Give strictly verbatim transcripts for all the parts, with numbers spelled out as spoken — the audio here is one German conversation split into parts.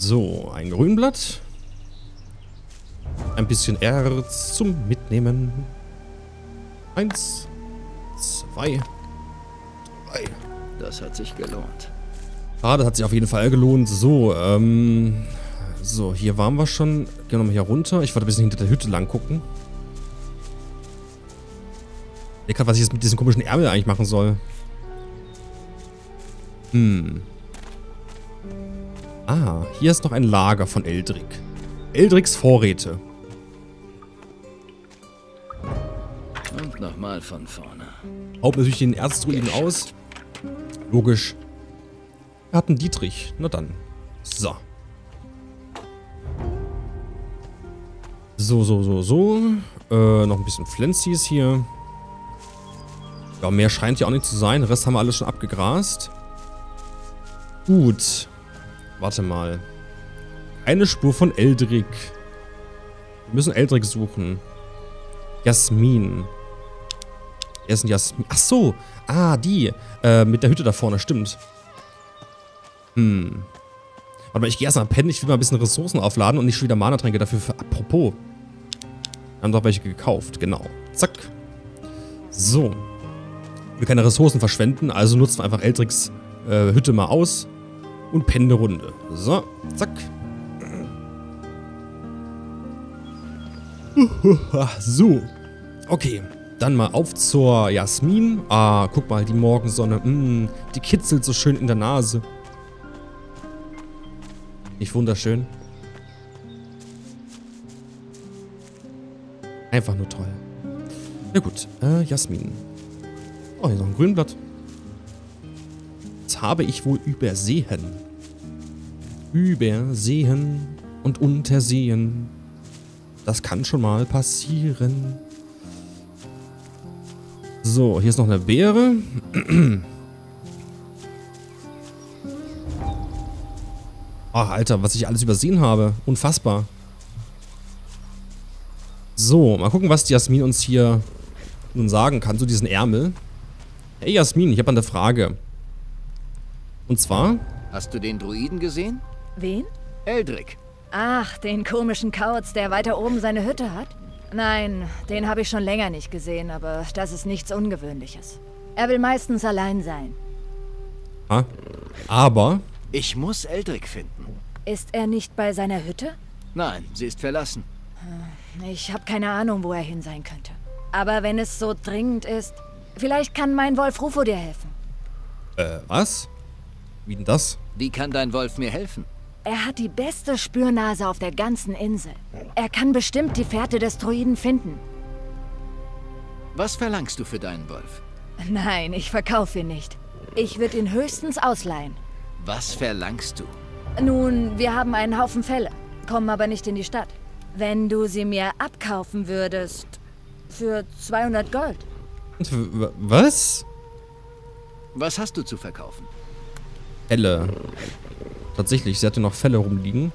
So, ein Grünblatt. Ein bisschen Erz zum Mitnehmen. Eins, zwei, drei. Das hat sich gelohnt. Ah, das hat sich auf jeden Fall gelohnt. So, ähm... So, hier waren wir schon. Gehen wir nochmal hier runter. Ich wollte ein bisschen hinter der Hütte lang gucken. Ich weiß gerade, was ich jetzt mit diesem komischen Ärmel eigentlich machen soll. Hm. Ah, hier ist noch ein Lager von Eldrick. Eldricks Vorräte. Und nochmal von vorne. Haut natürlich den Erzdruiden aus. Logisch. Wir hatten Dietrich. Na dann. So. So, so, so, so. Äh, noch ein bisschen Pflänzis hier. Ja, mehr scheint ja auch nicht zu sein. Den Rest haben wir alles schon abgegrast. Gut. Warte mal. Eine Spur von Eldrick. Wir müssen Eldrick suchen. Jasmin. Wer ist denn Jasmin? Ach so. Ah, die. Äh, mit der Hütte da vorne. Stimmt. Hm. Warte mal, ich gehe erstmal pennen. Ich will mal ein bisschen Ressourcen aufladen und nicht schon wieder Mana-Tränke dafür. Für, apropos. Wir haben doch welche gekauft. Genau. Zack. So. Wir keine Ressourcen verschwenden, also nutzen wir einfach Eldricks äh, Hütte mal aus und pennen eine Runde. So. Zack. So. Okay. Dann mal auf zur Jasmin. Ah, guck mal, die Morgensonne. Mm, die kitzelt so schön in der Nase. Nicht wunderschön? Einfach nur toll. Ja gut, äh, Jasmin. Oh, hier ist noch ein Grünblatt. Das habe ich wohl übersehen. Übersehen und untersehen. Das kann schon mal passieren. So, hier ist noch eine Beere. Ach, Alter, was ich alles übersehen habe. Unfassbar. So, mal gucken, was die Jasmin uns hier nun sagen kann zu diesen Ärmel. Hey Jasmin, ich habe eine Frage. Und zwar... Hast du den Druiden gesehen? Wen? Eldrick. Ach, den komischen Kauz, der weiter oben seine Hütte hat? Nein, den habe ich schon länger nicht gesehen, aber das ist nichts Ungewöhnliches. Er will meistens allein sein. Ah, aber... Ich muss Eldrick finden. Ist er nicht bei seiner Hütte? Nein, sie ist verlassen. Ich habe keine Ahnung, wo er hin sein könnte. Aber wenn es so dringend ist, vielleicht kann mein Wolf Rufo dir helfen. Äh, was? Wie denn das? Wie kann dein Wolf mir helfen? Er hat die beste Spürnase auf der ganzen Insel. Er kann bestimmt die Fährte des Druiden finden. Was verlangst du für deinen Wolf? Nein, ich verkaufe ihn nicht. Ich würde ihn höchstens ausleihen. Was verlangst du? Nun, wir haben einen Haufen Felle, kommen aber nicht in die Stadt. Wenn du sie mir abkaufen würdest, für zweihundert Gold. Was? Was hast du zu verkaufen? Felle. Tatsächlich, sie hatte noch Felle rumliegen.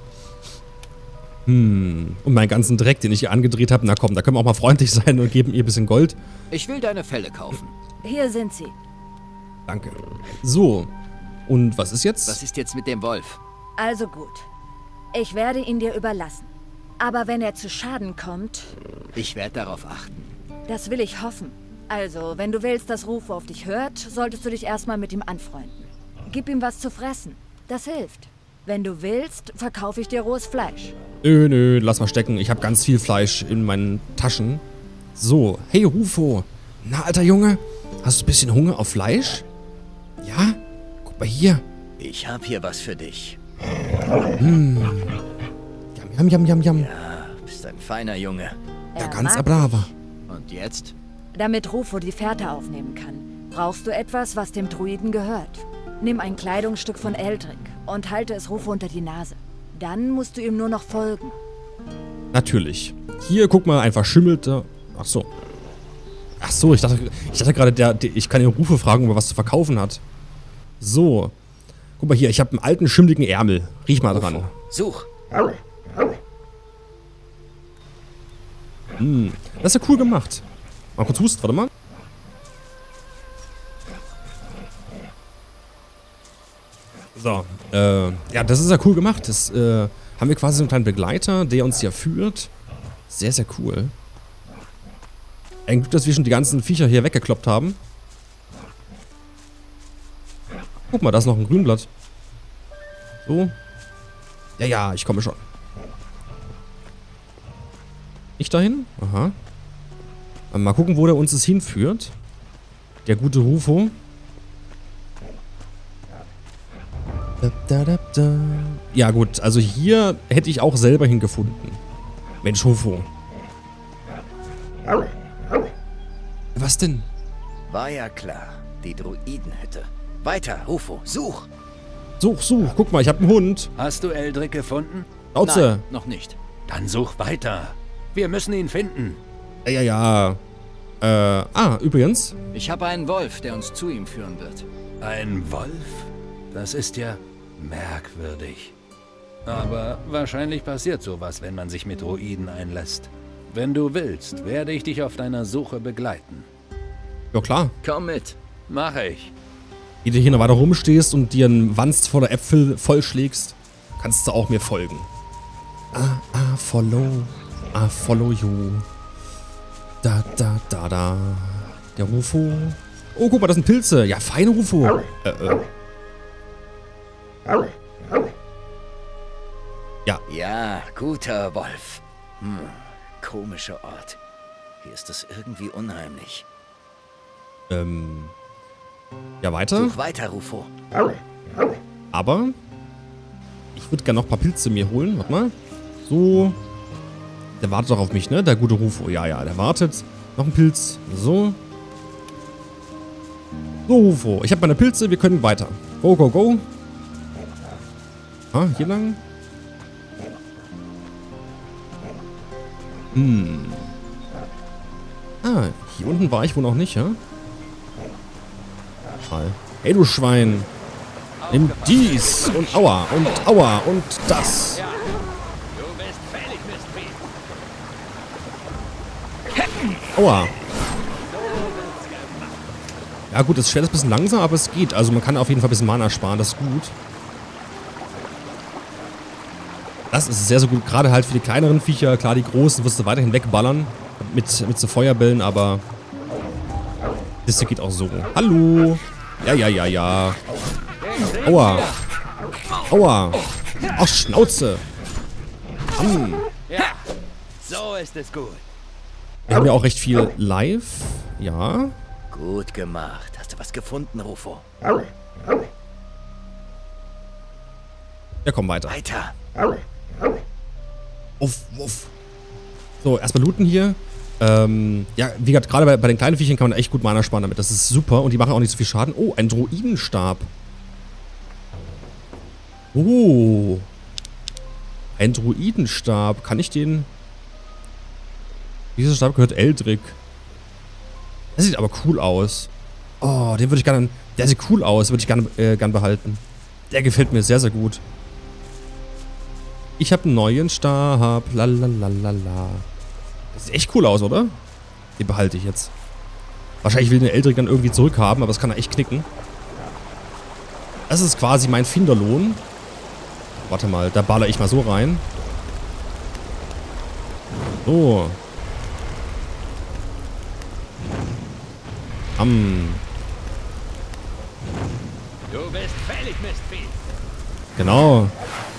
Hm. Und meinen ganzen Dreck, den ich ihr angedreht habe. Na komm, da können wir auch mal freundlich sein und geben ihr ein bisschen Gold. Ich will deine Felle kaufen. Hier sind sie. Danke. So. Und was ist jetzt? Was ist jetzt mit dem Wolf? Also gut. Ich werde ihn dir überlassen. Aber wenn er zu Schaden kommt... Ich werde darauf achten. Das will ich hoffen. Also, wenn du willst, dass Rufo auf dich hört, solltest du dich erstmal mit ihm anfreunden. Gib ihm was zu fressen. Das hilft. Wenn du willst, verkaufe ich dir rohes Fleisch. Nö, nö, lass mal stecken. Ich habe ganz viel Fleisch in meinen Taschen. So, hey Rufo. Na, alter Junge, hast du ein bisschen Hunger auf Fleisch? Ja? Guck mal hier. Ich habe hier was für dich. Mmh. Jam, jam, jam, jam. Ja, bist ein feiner Junge. Ja, Er ganz mag braver. Und jetzt? Damit Rufo die Fährte aufnehmen kann, brauchst du etwas, was dem Druiden gehört. Nimm ein Kleidungsstück von Eldrick und halte es Rufo unter die Nase. Dann musst du ihm nur noch folgen. Natürlich. Hier, guck mal, ein verschimmelter... Ach so. Ach so, ich dachte, ich dachte gerade, der, der, ich kann den Rufo fragen, ob er was zu verkaufen hat. So. Guck mal hier, ich habe einen alten, schimmligen Ärmel. Riech mal dran. Such. Hm, das ist ja cool gemacht. Mal kurz husten, warte mal. So, Äh, ja, das ist ja cool gemacht. Das äh, haben wir quasi so einen kleinen Begleiter, der uns ja führt. Sehr, sehr cool. Ein Glück, dass wir schon die ganzen Viecher hier weggekloppt haben. Guck mal, da ist noch ein Grünblatt. So. Ja, ja, ich komme schon. Nicht dahin? Aha. Mal gucken, wo der uns es hinführt. Der gute Rufo. Ja gut, also hier hätte ich auch selber hingefunden. Mensch, Rufo. Was denn? War ja klar. Die Druidenhütte. Weiter, Rufo, such! Such, such. Guck mal, ich habe einen Hund. Hast du Eldrick gefunden? Schnauze. Nein, noch nicht. Dann such weiter. Wir müssen ihn finden. Ja, ja, ja. Äh, ah, übrigens. Ich habe einen Wolf, der uns zu ihm führen wird. Ein Wolf? Das ist ja merkwürdig. Aber wahrscheinlich passiert sowas, wenn man sich mit Druiden einlässt. Wenn du willst, werde ich dich auf deiner Suche begleiten. Ja, klar. Komm mit. Mach ich. Wie du hier noch weiter rumstehst und dir einen Wanst voller Äpfel vollschlägst, kannst du auch mir folgen. Ah, ah, follow. Ah, follow you. Da, da, da, da. Der Rufo. Oh, guck mal, das sind Pilze. Ja, feine Rufo. Äh, äh. Ja. Ja, guter Wolf. Hm, komischer Ort. Hier ist es irgendwie unheimlich. Ähm. Ja, weiter. Such weiter, Rufo. Aber ich würde gerne noch ein paar Pilze mir holen. Warte mal. So. Der wartet doch auf mich, ne? Der gute Rufo. Ja, ja, der wartet. Noch ein Pilz. So. So, Rufo. Ich habe meine Pilze. Wir können weiter. Go, go, go. Ah, hier lang. Hm. Ah, hier unten war ich wohl noch nicht, ja? Hey, du Schwein. Nimm dies und aua und aua und das. Aua. Ja gut, das Schwert ist ein bisschen langsam, aber es geht. Also man kann auf jeden Fall ein bisschen Mana sparen, das ist gut. Das ist sehr, sehr gut. Gerade halt für die kleineren Viecher. Klar, die großen wirst du weiterhin wegballern. Mit, mit so Feuerbällen, aber das hier geht auch so. Hallo. Ja, ja, ja, ja. Aua. Aua. Ach, Schnauze. Hm. Ja, so ist es gut. Wir haben ja auch recht viel live. Ja. Gut gemacht. Hast du was gefunden, Rufo? Ja, komm weiter. Weiter. Uff, uff. So, erstmal looten hier. Ähm, ja, wie gesagt, gerade bei, bei den kleinen Viechern kann man echt gut Mana sparen damit. Das ist super und die machen auch nicht so viel Schaden. Oh, ein Druidenstab. Oh. Ein Druidenstab. Kann ich den... Dieser Stab gehört Eldrick. Der sieht aber cool aus. Oh, den würde ich gerne... Der sieht cool aus. Würde ich gerne äh, gern behalten. Der gefällt mir sehr, sehr gut. Ich habe einen neuen Stab. Lalalala. Das sieht echt cool aus, oder? Den behalte ich jetzt. Wahrscheinlich will den Eldrick dann irgendwie zurückhaben, aber das kann er echt knicken. Das ist quasi mein Finderlohn. Warte mal, da baller ich mal so rein. So. Am. Du bist fällig, Mistvieh. Genau.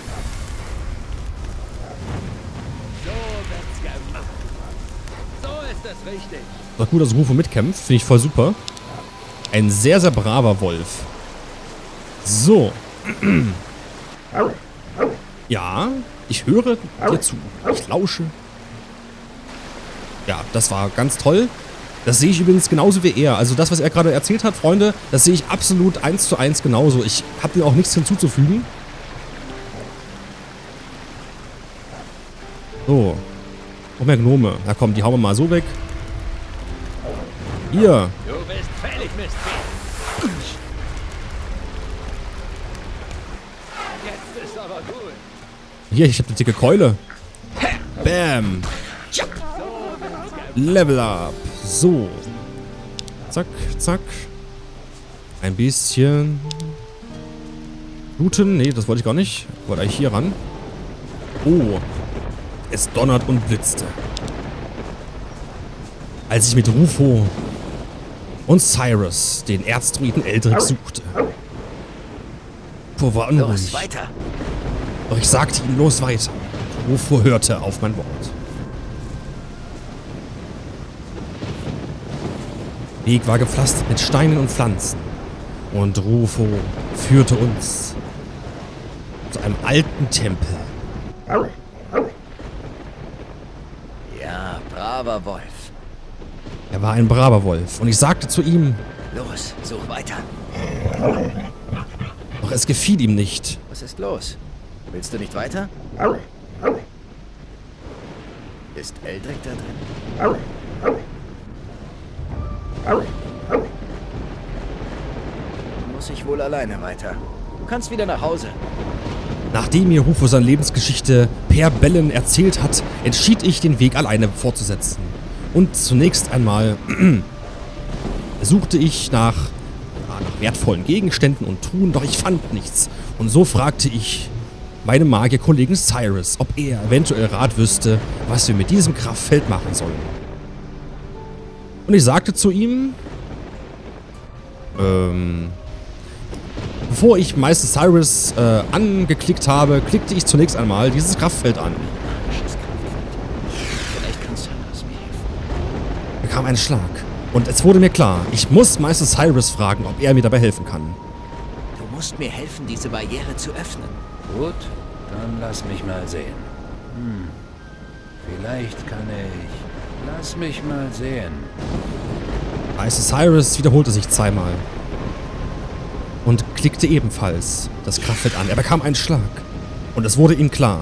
So wird's gemacht. So ist es richtig. Doch gut, dass Rufo mitkämpft. Finde ich voll super. Ein sehr, sehr braver Wolf. So. Ja, ich höre dir zu. Ich lausche. Ja, das war ganz toll. Das sehe ich übrigens genauso wie er. Also das, was er gerade erzählt hat, Freunde, das sehe ich absolut eins zu eins genauso. Ich habe dem auch nichts hinzuzufügen. So. Noch mehr Gnome. Na komm, die hauen wir mal so weg. Hier. Du bist fällig, Mistvieh. Jetzt ist aber gut. Hier, ich habe eine dicke Keule. Bam. Level up. So. Zack, zack. Ein bisschen. Bluten? Nee, das wollte ich gar nicht. Ich wollte eigentlich hier ran. Oh. Es donnert und blitzte. Als ich mit Rufo und Cyrus den Erzdruiden Eldrick suchte. Rufo war unruhig. Los, weiter. Doch ich sagte ihm, los weiter. Rufo hörte auf mein Wort. Der Weg war gepflastert mit Steinen und Pflanzen. Und Rufo führte uns zu einem alten Tempel. Ja, braver Wolf. Er war ein braver Wolf. Und ich sagte zu ihm, Los, such weiter. doch es gefiel ihm nicht. Was ist los? Willst du nicht weiter? Ist Eldrick da drin? Muss ich wohl alleine weiter. Du kannst wieder nach Hause. Nachdem mir Rufo seine Lebensgeschichte per Bellen erzählt hat, entschied ich, den Weg alleine fortzusetzen. Und zunächst einmal suchte ich nach, ja, nach wertvollen Gegenständen und Truhen, doch ich fand nichts. Und so fragte ich meinen Magierkollegen Cyrus, ob er eventuell Rat wüsste, was wir mit diesem Kraftfeld machen sollen. Und ich sagte zu ihm, ähm... Bevor ich Meister Cyrus äh, angeklickt habe, klickte ich zunächst einmal dieses Kraftfeld an. Vielleicht kann Cyrus mir helfen. Bekam einen Schlag. Und es wurde mir klar, ich muss Meister Cyrus fragen, ob er mir dabei helfen kann. Du musst mir helfen, diese Barriere zu öffnen. Gut, dann lass mich mal sehen. Hm, vielleicht kann ich... Lass mich mal sehen. Meister Cyrus wiederholte sich zweimal. Und klickte ebenfalls das Kraftfeld an. Er bekam einen Schlag. Und es wurde ihm klar.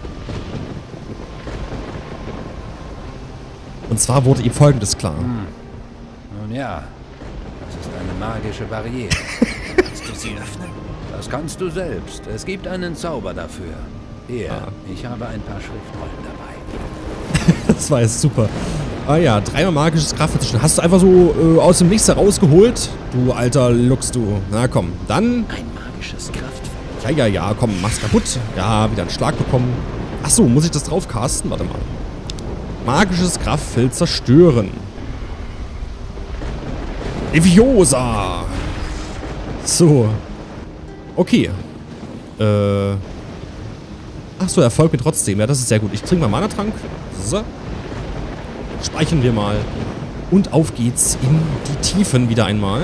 Und zwar wurde ihm Folgendes klar. Hm. Nun ja, das ist eine magische Barriere. Kannst du sie öffnen? Das kannst du selbst. Es gibt einen Zauber dafür. Hier, Ah. ich habe ein paar Schriftrollen dabei. Das war jetzt super. Ah ja, dreimal magisches Kraftfeld. Hast du einfach so äh, aus dem Nichts herausgeholt? Du alter Lux, du. Na komm, dann... Ein magisches Kraftfeld. Ja, ja, ja, komm, mach's kaputt. Ja, wieder einen Schlag bekommen. Achso, muss ich das drauf casten? Warte mal. Magisches Kraftfeld zerstören. Leviosa! So. Okay. Äh... Achso, er folgt mir trotzdem. Ja, das ist sehr gut. Ich trinke mal Mana-Trank. So. Speichern wir mal. Und auf geht's in die Tiefen wieder einmal.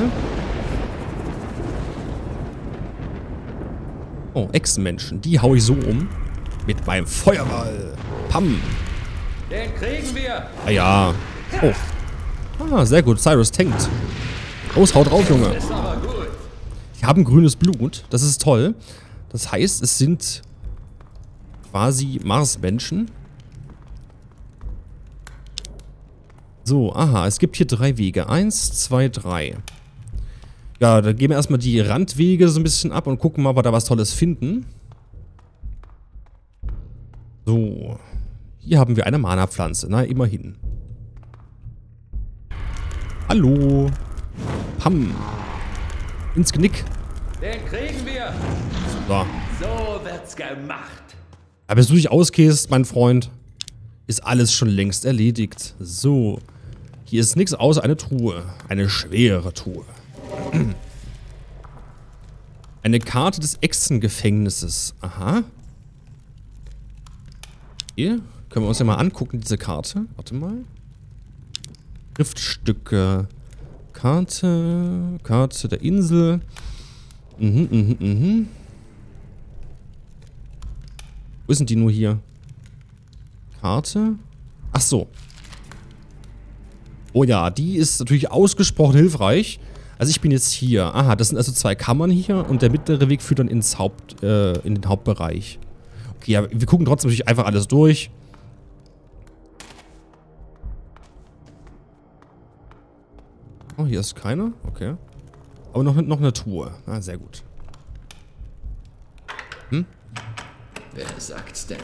Oh, Echsenmenschen. Die hau ich so um. Mit meinem Feuerball. Pam. Den kriegen wir! Ah ja. Oh. Ah, sehr gut. Cyrus tankt. Los, haut drauf, Junge. Ist aber gut. Die haben grünes Blut. Das ist toll. Das heißt, es sind quasi Marsmenschen. So, aha, es gibt hier drei Wege. Eins, zwei, drei. Ja, dann gehen wir erstmal die Randwege so ein bisschen ab und gucken mal, ob wir da was Tolles finden. So. Hier haben wir eine Mana-Pflanze. Na, immerhin. Hallo. Pam. Ins Knick. Den kriegen wir! So. So wird's gemacht. Aber bis du dich ausgehst, mein Freund, ist alles schon längst erledigt. So. Hier ist nichts außer eine Truhe. Eine schwere Truhe. Eine Karte des Echsengefängnisses. Aha. Hier können wir uns ja mal angucken, diese Karte. Warte mal. Schriftstücke. Karte. Karte der Insel. Mhm, mhm, mhm. Wo sind die nur hier? Karte? Ach so. Oh ja, die ist natürlich ausgesprochen hilfreich. Also ich bin jetzt hier. Aha, das sind also zwei Kammern hier und der mittlere Weg führt dann ins Haupt, äh, in den Hauptbereich. Okay, ja, wir gucken trotzdem natürlich einfach alles durch. Oh, hier ist keiner. Okay. Aber noch, noch eine Truhe. Ah, sehr gut. Hm? Wer sagt's denn?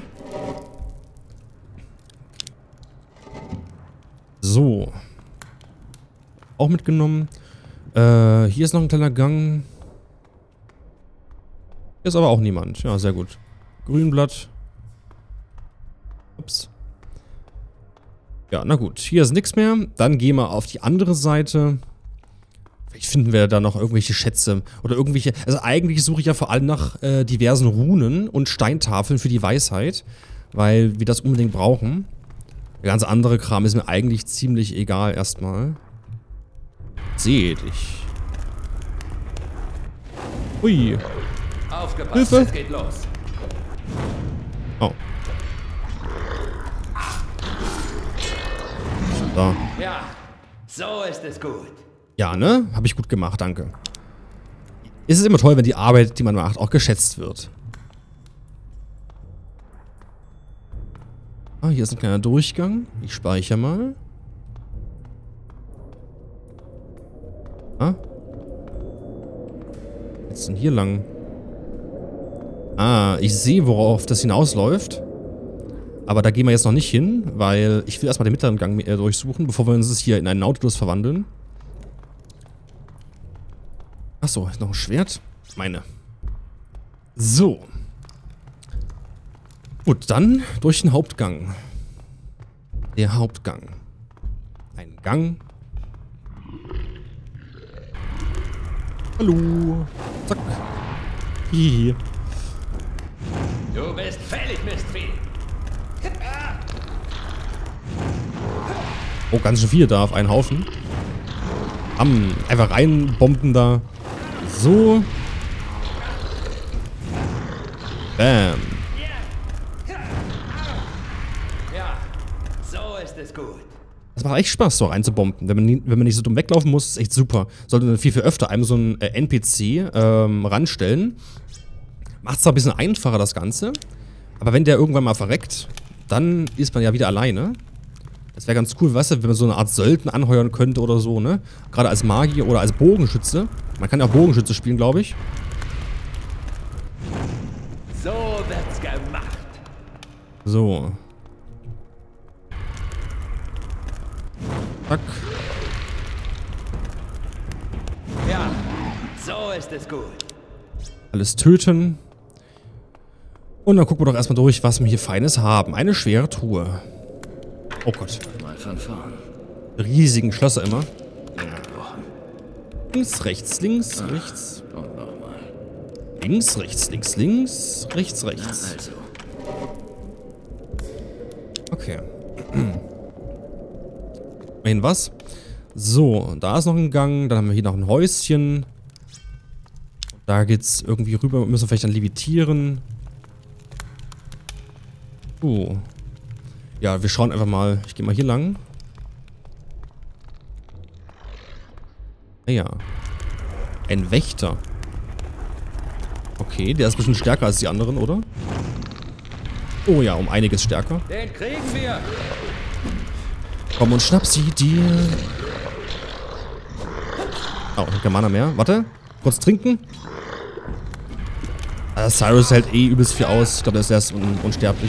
So. Auch mitgenommen. Äh, hier ist noch ein kleiner Gang. Hier ist aber auch niemand. Ja, sehr gut. Grünblatt. Ups. Ja, na gut. Hier ist nichts mehr. Dann gehen wir auf die andere Seite. Vielleicht finden wir da noch irgendwelche Schätze. Oder irgendwelche... Also eigentlich suche ich ja vor allem nach äh, diversen Runen und Steintafeln für die Weisheit. Weil wir das unbedingt brauchen. Der ganze andere Kram ist mir eigentlich ziemlich egal erstmal. Sehe dich. Ui. Aufgepasst, Hilfe. es geht los. Oh. Da. Ja, so ist es gut. Ja, ne? Habe ich gut gemacht, danke. Es ist immer toll, wenn die Arbeit, die man macht, auch geschätzt wird. Ah, hier ist ein kleiner Durchgang. Ich speichere mal. Ah. Jetzt denn hier lang? Ah, ich sehe, worauf das hinausläuft. Aber da gehen wir jetzt noch nicht hin, weil ich will erstmal den mittleren Gang äh, durchsuchen, bevor wir uns hier in einen Nautilus verwandeln. Achso, noch ein Schwert. Meine. So. Gut, dann durch den Hauptgang. Der Hauptgang. Ein Gang. Hallo. Zack. Hihi. Du bist fällig, Mistvieh. Oh, ganz schön viele da auf einen Haufen. Am, einfach reinbomben da. So. Bam. Ja, so ist es gut. Das macht echt Spaß, so reinzubomben. Wenn man, nie, wenn man nicht so dumm weglaufen muss, ist echt super. Sollte man viel, viel öfter einem so einen äh, N P C ähm, ranstellen. Macht es zwar ein bisschen einfacher, das Ganze. Aber wenn der irgendwann mal verreckt, dann ist man ja wieder alleine. Das wäre ganz cool, weißt du, wenn man so eine Art Söldner anheuern könnte oder so, ne? Gerade als Magier oder als Bogenschütze. Man kann ja auch Bogenschütze spielen, glaube ich. So wird's gemacht. So. Zack. Ja, so ist es gut. Alles töten. Und dann gucken wir doch erstmal durch, was wir hier Feines haben. Eine schwere Truhe. Oh Gott. Mal von vorn. Riesigen Schlösser immer. Abgebrochen. Links, rechts, links, rechts. Und nochmal. Links, rechts, links, links, rechts, Na rechts. also. Okay. Immerhin was? So, da ist noch ein Gang. Dann haben wir hier noch ein Häuschen. Da geht's irgendwie rüber. Wir müssen vielleicht dann levitieren. Uh. Ja, wir schauen einfach mal. Ich gehe mal hier lang. Ah ja. Ein Wächter. Okay, der ist ein bisschen stärker als die anderen, oder? Oh ja, um einiges stärker. Den kriegen wir. Komm und schnapp sie dir. Oh, kein Mana mehr. Warte. Kurz trinken. Ah, Cyrus hält eh übelst viel aus. Ich glaube, der ist erst un unsterblich.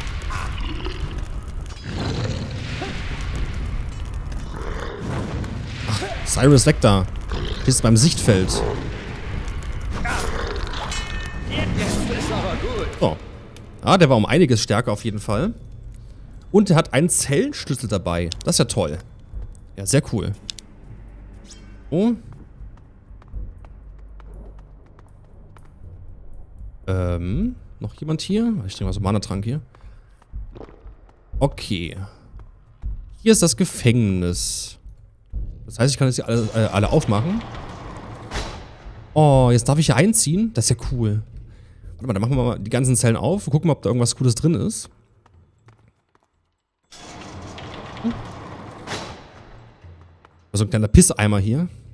Ach, Cyrus, weg da. Stehst beim Sichtfeld. So. Ah, der war um einiges stärker auf jeden Fall. Und er hat einen Zellenschlüssel dabei. Das ist ja toll. Ja, sehr cool. Oh. Ähm, noch jemand hier? Ich trinke mal so einen Mana-Trank hier. Okay. Hier ist das Gefängnis. Das heißt, ich kann jetzt hier alle, äh, alle aufmachen. Oh, jetzt darf ich hier einziehen? Das ist ja cool. Warte mal, dann machen wir mal die ganzen Zellen auf und gucken mal, ob da irgendwas Cooles drin ist. Also ein kleiner Pisseimer hier.